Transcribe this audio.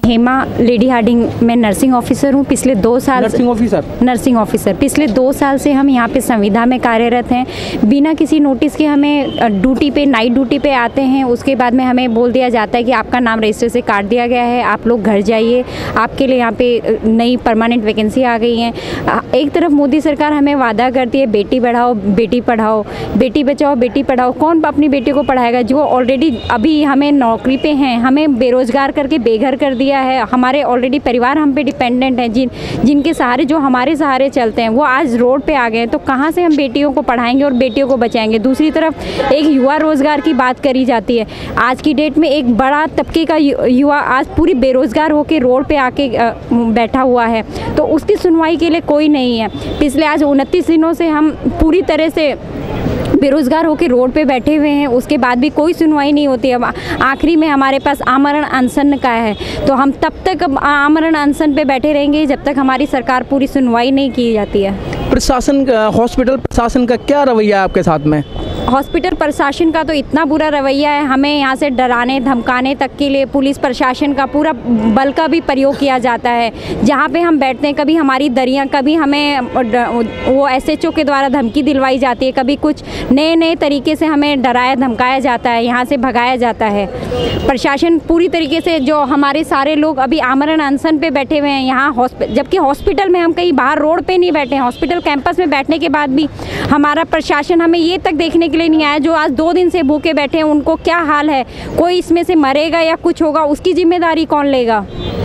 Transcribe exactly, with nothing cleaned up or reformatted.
Hema Lady Hardinge में nursing officer हूँ। पिछले दो साल नर्सिंग ऑफिसर नर्सिंग ऑफिसर पिछले दो साल से हम यहाँ पे संविदा में कार्यरत हैं। बिना किसी नोटिस के हमें ड्यूटी पे नाइट ड्यूटी पे आते हैं। उसके बाद में हमें बोल दिया जाता है कि आपका नाम रजिस्टर से काट दिया गया है, आप लोग घर जाइए, आपके लिए यहाँ पे नई परमानेंट वैकेंसी आ गई हैं। एक तरफ मोदी सरकार हमें वादा करती है बेटी बढ़ाओ बेटी पढ़ाओ, बेटी बचाओ बेटी पढ़ाओ। कौन अपनी बेटी को पढ़ाएगा जो ऑलरेडी अभी हमें नौकरी पे हैं, हमें बेरोजगार करके बेघर कर दिया है। हमारे ऑलरेडी परिवार हम पे डिपेंडेंट हैं, जिन जिनके सहारे जो हमारे सहारे चलते हैं वो आज रोड पे आ गए हैं। तो कहाँ से हम बेटियों को पढ़ाएंगे और बेटियों को बचाएंगे। दूसरी तरफ एक युवा रोजगार की बात करी जाती है। आज की डेट में एक बड़ा तबके का युवा आज पूरी बेरोजगार होकर रोड पे आके बैठा हुआ है, तो उसकी सुनवाई के लिए कोई नहीं है। पिछले आज उनतीस दिनों से हम पूरी तरह से बेरोजगार होकर रोड पे बैठे हुए हैं, उसके बाद भी कोई सुनवाई नहीं होती। अब आखिरी में हमारे पास आमरण अनशन का है, तो हम तब तक आमरण अनशन पे बैठे रहेंगे जब तक हमारी सरकार पूरी सुनवाई नहीं की जाती है। प्रशासन, हॉस्पिटल प्रशासन का क्या रवैया है आपके साथ में? हॉस्पिटल प्रशासन का तो इतना बुरा रवैया है, हमें यहाँ से डराने धमकाने तक के लिए पुलिस प्रशासन का पूरा बल का भी प्रयोग किया जाता है। जहाँ पे हम बैठते हैं कभी हमारी दरियाँ, कभी हमें वो एसएचओ के द्वारा धमकी दिलवाई जाती है, कभी कुछ नए नए तरीके से हमें डराया धमकाया जाता है, यहाँ से भगाया जाता है। प्रशासन पूरी तरीके से जो हमारे सारे लोग अभी आमरण अनशन पे बैठे हुए हैं यहाँ हॉस्पिटल, जबकि हॉस्पिटल में हम कहीं बाहर रोड पे नहीं बैठे हैं। हॉस्पिटल कैंपस में बैठने के बाद भी हमारा प्रशासन हमें ये तक देखने के लिए नहीं आया जो आज दो दिन से भूखे बैठे हैं उनको क्या हाल है। कोई इसमें से मरेगा या कुछ होगा, उसकी जिम्मेदारी कौन लेगा?